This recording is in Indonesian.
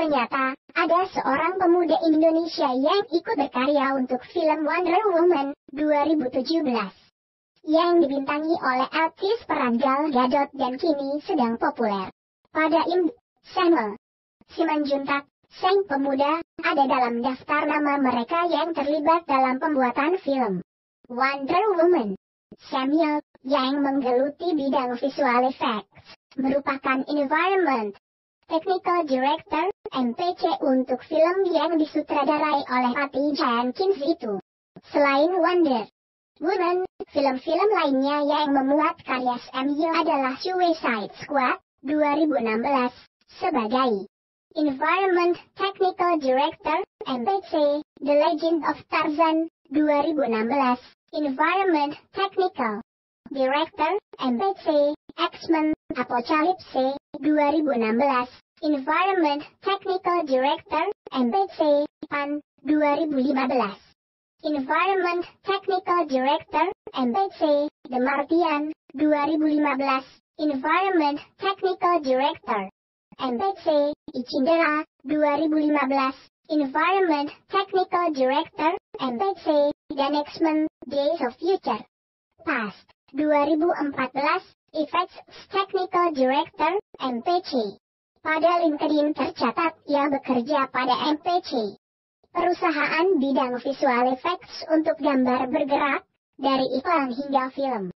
Ternyata, ada seorang pemuda Indonesia yang ikut berkarya untuk film Wonder Woman 2017. Yang dibintangi oleh artis peran Gal Gadot dan kini sedang populer pada channel. Simanjuntak, sang pemuda, ada dalam daftar nama mereka yang terlibat dalam pembuatan film Wonder Woman. Samuel, yang menggeluti bidang visual effects, merupakan Environment Technical Director, MPC untuk film yang disutradarai oleh Patty Jenkins itu. Selain Wonder Woman, film-film lainnya yang memuat karya Samuel adalah Suicide Squad 2016, sebagai Environment Technical Director, MPC, The Legend of Tarzan 2016, Environment Technical Director, MPC, X-Men Apocalypse 2016, Environment Technical Director, MPC, PAN 2015, Environment Technical Director, MPC, The Martian 2015, Environment Technical Director, MPC, Ichindera 2015, Environment Technical Director, MPC, dan X-Men Days of Future Past 2014, Effects Technical Director, MPC. Pada LinkedIn tercatat ia bekerja pada MPC, perusahaan bidang visual effects untuk gambar bergerak, dari iklan hingga film.